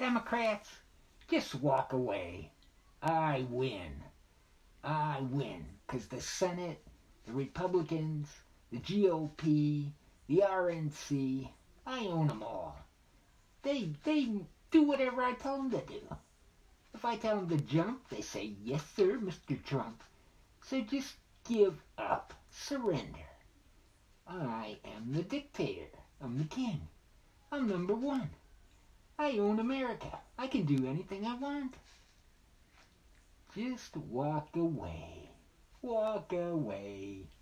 Democrats, just walk away. I win. I win. Because the Senate, the Republicans, the GOP, the RNC, I own them all. They do whatever I tell them to do. If I tell them to jump, they say, yes, sir, Mr. Trump. So just give up. Surrender. I am the dictator. I'm the king. I'm number one. I own America. I can do anything I want. Just walk away. Walk away.